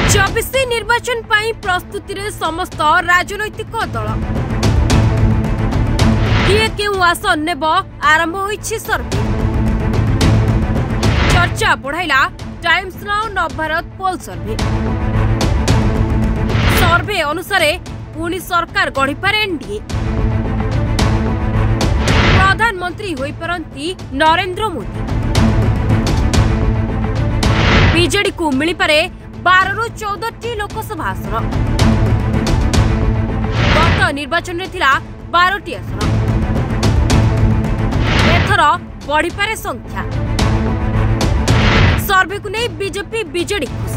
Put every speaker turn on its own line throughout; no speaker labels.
24 निर्वाचन पाई प्रस्तुति रे समस्त राजनैतिक दल किए केउ आसन नेब आरंभ होइछि सर्वे। चर्चा बढ़ाइला Times Now Navbharat poll survey. Survey अनुसार पुणी सरकार गढ़िपारे एनडीए। प्रधानमंत्री होई परंती नरेंद्र मोदी। बीजेडी को मिली पारे 12 रु 14 लोकसभा आसन। गत निर्वाचन में थिला 12 आसन। एथर बढ़िपारे संख्या। सर्वे को नहीं बीजेपी बीजेडी खुश।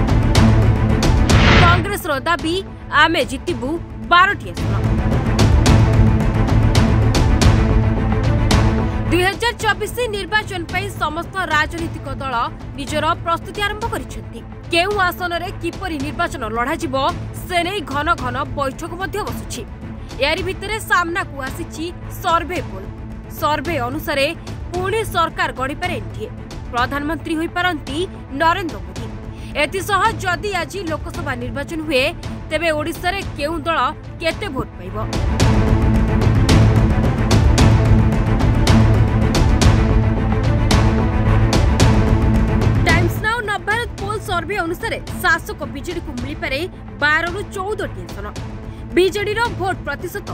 कांग्रेस रो दाबी आमे जितिबु 12 आसन। 2024 निर्वाचन पर समस्त राजनीतिक दल निजर प्रस्तुति आरंभ करिसेंती। केउ आसन रे किपरि निर्वाचन लड़ा जिवो से नै घन घन बैठक मध्य बसुछि। यारी भितरे सामना को आसीछि सर्वे पोल। सर्वे अनुसार पुणी सरकार गढ़िपारे एनडीए। प्रधानमंत्री होई पारंती नरेंद्र मोदी। एतिसह जदि आज लोकसभा निर्वाचन हुए तेबे ओडिसा रे केउ दल केते भोट पाइबो। सर्वे अनुसार शासक बीजेडी को मिली पारे 12 रु 14 आसन। बीजेडी रो भोट प्रतिशत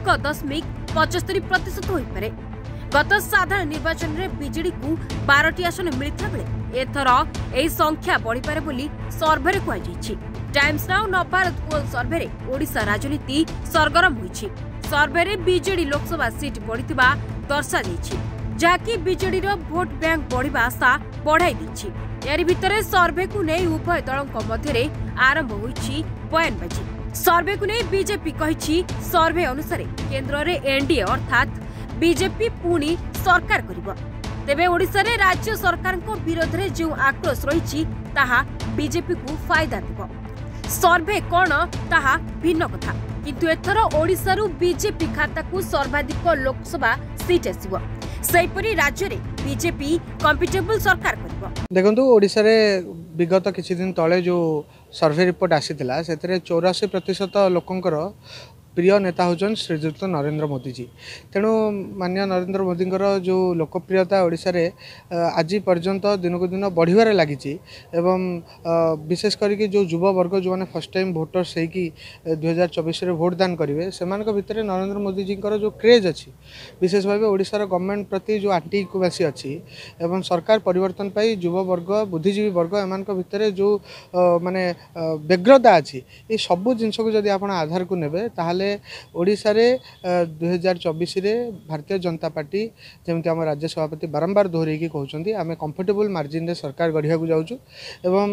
1.75% होई पारे। गत साधारण निर्वाचन रे बीजेडी को 12 आसन मिलता बेले एथर एही संख्या बढ़ी पारे बोली सर्वे रे कुआ जायछि। Times Now Navbharat poll survey रे ओडिसा राजनीति सरगरम होईछि। सर्वे रे बीजेडी लोकसभा सीट बढ़ितिबा दर्शा जायछि, जाकी बीजेडी रो भोट बैंक बढ़िबा आशा बढ़ाई दिछि। यारी भितरे सर्वे को नहीं उभय दलों मध्य आरंभ होईछि बयानबाजी। सर्वे को नहीं बीजेपी कहिछि सर्वे अनुसार केंद्र रे एनडीए अर्थात बीजेपी पुणी सरकार करिबो। तेबे ओडिसा रे राज्य सरकार को विरोध रे जो आक्रोश रहिछि ताहा बीजेपी को फायदा देबो। सर्वे कोन ताहा भिन्न कथा, किंतु एथर ओडिसा रु बीजेपी खाता को सर्वाधिक लोकसभा सीट आसीबो। सेपरी राज्य रे बीजेपी कंफर्टेबल सरकार करिबो।
देखंतु ओडिसा रे विगत किछि दिन तळे जो सर्वे रिपोर्ट आसीथिला सेतरे 84% लोकंकर प्रिय नेता होचन श्रीजुक्त नरेंद्र मोदी जी। तेणु माननीय नरेंद्र मोदी जो लोकप्रियता ओडिसा रे आज पर्यंत दिन को दिन बढ़िबारे लागिछि एवं विशेष करके जो युवा वर्ग जो माने फर्स्ट टाइम वोटर्स है कि 2024 रे वोट दान करेंगे से भितर नरेंद्र मोदी जी जो क्रेज अच्छी विशेष भाव ओडिशार गवर्नमेंट प्रति जो आंटिक्युबासी अच्छी एवं सरकार परिवर्तन पाई युवा वर्ग बुद्धिजीवी वर्ग एम भितर जो माने व्यग्रता अच्छी ये सबू जिनस को जब आप आधार को नेबे ताहले ओडिशा रे 2024 रे भारतीय जनता पार्टी जमती आम राज्य सभापति बारंबार दोहरे की कहते आम कंफर्टेबल मार्जिन रे सरकार गढ़िया को जाऊँ एवं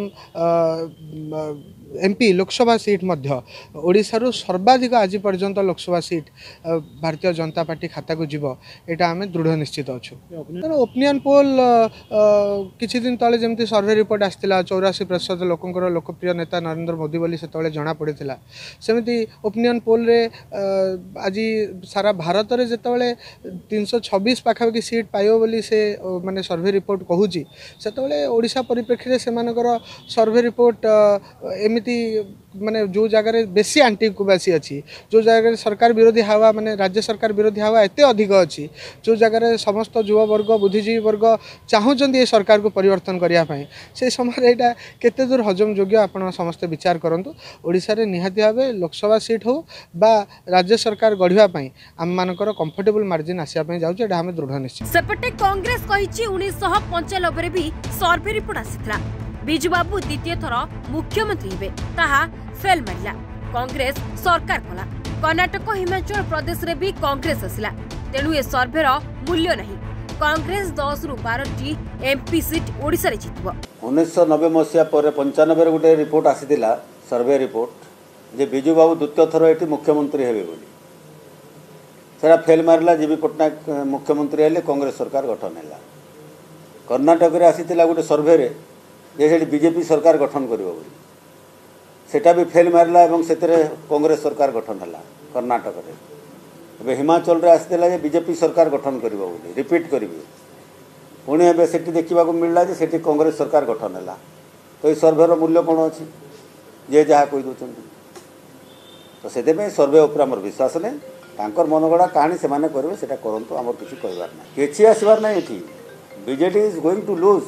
एमपी लोकसभा सीट मध्य ओडिशा रु सर्वाधिक आज पर्यंत लोकसभा सीट भारतीय जनता पार्टी खाता को जीव एटा आम दृढ़ निश्चित अच्छु। ओपिनियन पोल किछि दिन तले जमती सर्वे रिपोर्ट आसला 84% लोकंकर लोकप्रिय नेता नरेंद्र मोदी बोली से जना पड़ता सेमती ओपिनियन पोल रे आज सारा भारत रे जेतबेले 326 पाखापाखि सीट पाइबो बोली से माने सर्वे रिपोर्ट कहूची सेतबेले ओडिशा परिप्रेक्षी से मानकर सर्वे रिपोर्ट एमिति माने जो जगह रे बेसी आंटिक्युबासी अच्छी जो जगह सरकार विरोधी हवा माने राज्य सरकार विरोधी हवा एते अधिक अच्छी जो जगह समस्त युवा वर्ग बुद्धिजीवी वर्ग चाहूँगी ये सरकार को परिवर्तन करने से समय यहाँ केते दूर हजम योग्य आपण समस्त विचार करंतु। ओडिशा रे निहाती भावे लोकसभा सीट हो बा राज्य सरकार गढ़िया आम मानकर कंफर्टेबल मार्जिन आसिया जाउछ एटा हम दृढ़ निश्चित।
सेपटे कांग्रेस कहिछि 1995 रे भी सर्वे रिपोर्ट आसिथला बिजू बाबू द्वितीय थर मुख्यमंत्री हेबे ताहा फेल मारिला। कांग्रेस सरकार कला कर्नाटक हिमाचल प्रदेश रे भी कांग्रेस आसिला तेणु ए सर्वे रो मूल्य नहीं। कांग्रेस 10 रु 12 एमपी सीट ओडिसा रे जितबो।
1990 मसिया पर 95 रे गुटे रिपोर्ट आसितिला सर्वे रिपोर्ट जे बिजू बाबू द्वितीय थर एटी मुख्यमंत्री हेबे बोली सेरा फेल मारला। जीवी पटनायक मुख्यमंत्री हेले कांग्रेस सरकार गठन हैला। कर्नाटक रे आसितिला गुटे सर्वे रे जे बीजेपी सरकार गठन करिवो बोली सेटा भी फेल मारला एवं सेतरे कांग्रेस सरकार गठन हैला कर्नाटक रे। एबे हिमाचल रे आसितिला जे बीजेपी सरकार गठन करिवो बोली रिपीट करिवे पुणी एबे सेठी देखिबा को मिलला जे सेठी कांग्रेस सरकार गठन हैला। तो ये सर्वेर मूल्य कौन अच्छी जे जहाँ कही दौरान तो से सर्वे उपर आम विश्वास नहीं तांकर मनगढ़ा कहानी से करेंगे से करूँ आम किसी कहबार ना कि आसबार ना ये BJD is going to lose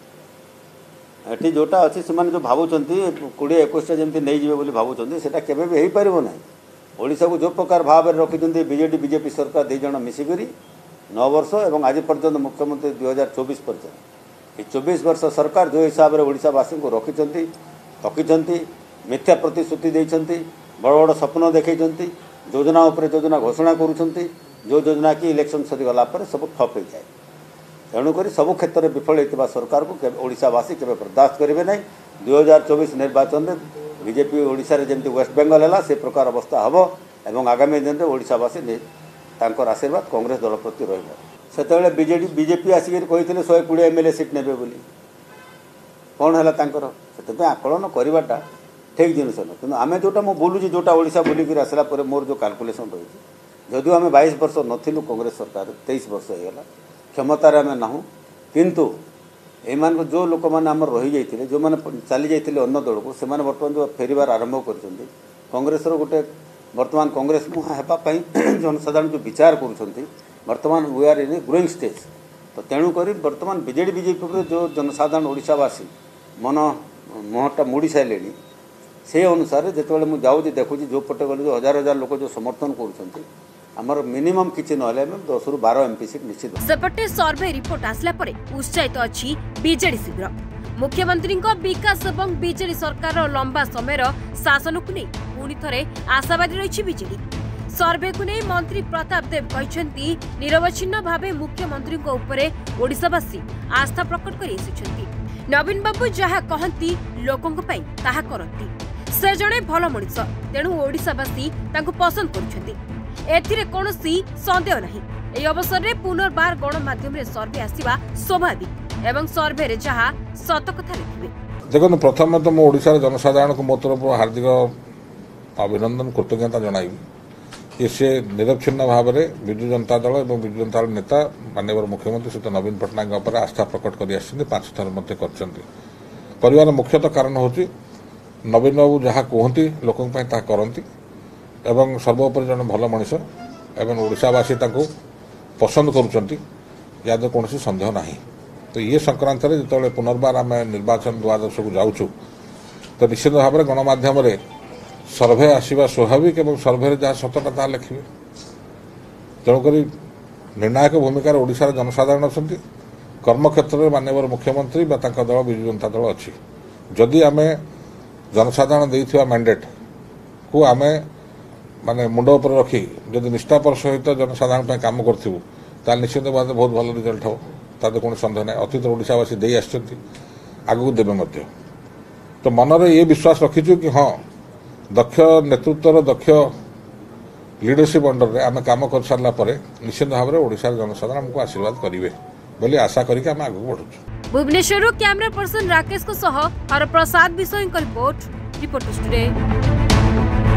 ये जोटा अच्छी से जो भावुं 20-21 जमी नहीं जी भावुं से केवे हो पार ना ओडिशा को जो प्रकार भाव में रखी बीजेडी बीजेपी सरकार दुई जन मिसिकी 9 वर्ष और आज पर्यंत मुख्यमंत्री 2024 पर्यंत ये 24 वर्ष सरकार जो हिसाब से ओडिशावासी को रखी ठकी मिथ्या प्रतिश्रुति देते बड़ बड़ स्वप्न देखते योजना उपर योजना घोषणा करुँच जो योजना की इलेक्शन सरीगला सब ठप हो जाए तेणुक सब क्षेत्र में विफल होता सरकार को ओडिशावासी केवे बर्दाश्त करेंगे ना 2024 निर्वाचन में बीजेपी ओडिशा रे जमी वेस्ट बेंगल है से प्रकार अवस्था हम और आगामी दिन में ओडिशावासी तांकर आशीर्वाद कांग्रेस दल प्रति रही बीजेडी बीजेपी आसिक कहते 120 MLA सीट ने कौन है से आकलन करवाटा ठीक जिनस ना कि आम जोटा मुझे बोलूँ जोटा ओडिशा बुलिक आसला मोर जो काल्कुलेसन रही जदिव आम 22 वर्ष नथिलु कांग्रेस सरकार 23 वर्ष होगा क्षमतार आम ना किंतु एमान जो लोक मैंने आम रही जाते जो मैंने चली जाते अन्य दल को सेमाने बर्तमान जो फेरबार आरंभ कर कांग्रेस गोटे बर्तमान कांग्रेस मुहापाई जनसाधारण जो विचार करुँच we are in growing stage तो तेणुक बर्तमान बीजेडी बीजेपी जो जनसाधारण ओडिशावासी मन मुहटा मुड़ी सारे से अनुसार जो मुझे जाऊँगी देखुची जो पटे गले जो हजार हजार लोक जो समर्थन करुँच आमर मिनिमम किसी ना 10 ରୁ 12 एमपी सीट निश्चित
सेपटे सर्वे रिपोर्ट आसला परे उत्साहित अच्छी बीजेडी शिविर मुख्यमंत्री विकास और बीजेडी सरकार लंबा समय शासन को नहीं पुणी थे आशावादी रही बीजेडी सर्वे को नहीं मंत्री प्रताप देव कहते निरवच्छिन्न भाव मुख्यमंत्री उपरे ओडिशावासी आस्था प्रकट कर नवीन बाबू जहाँ कहती लोकों ताहा करती से जड़े भल मनीष तेणु ओडिशावासी पसंद करुछंती एथिरे कोनोसी संदेह नहीं ए अवसर रे पुनर्बार गणमाध्यम रे सर्वे आसीबा स्वाभाविक एवं सर्वे रे जहाँ सत कथा लिखिबे
देखो प्रथम तो मो ओडिशा रे जनसाधारण को मो तरफ हार्दिक अभिनंदन कृतज्ञता जनाइबी कि से निरक्षिन्न भाव में विजु जनता दल और विजु जनता दल नेता माननीय मुख्यमंत्री श्री नवीन पट्टनायक पर आस्था प्रकट कर 5 थर मुख्यतः कारण हूँ नवीन बाबू जहाँ कहती लोकों करती एवं सर्वोपरि जन भल मनीष एवं ओडिशावासी पसंद करुँच कौन सन्देह ना तो ये संक्रांत जो पुनर्बार आम निर्वाचन द्वादश को जाऊँ तो निश्चित भाव में गणमाध्यम सर्वे आसवा स्वाभाविक और सर्वे जहाँ सतटा ता लिखे तेणुक निर्णायक भूमिकार ओडिशार जनसाधारण अच्छा कर्मक्षेत्र में माननीय मुख्यमंत्री दल विजु जनता दल अच्छी जदि आम जनसाधारण देइथिबा मैंडेट को आम माने मुंड उपर रखी जदि निष्ठापर सहित जनसाधारण काम करूँ ताल निश्चित भाव बहुत भल रिजल्ट हो ताद कौन सन्देह ना अतीत ओडिशावासी दे आगू देवे तो मनरे ये विश्वास रखीचु कि हाँ दक्ष नेतृत्वर दक्ष लीडरशिप अंडर रे आम काम कर सारा निश्चित भाव में ओडिशार जनसाधारण हमको आशीर्वाद करेंगे बोली आशा करके आम आगू बढ़ुँ।
भुवनेश्वर कैमरा पर्सन राकेश को सह हर प्रसाद विषय रिपोर्ट टुडे।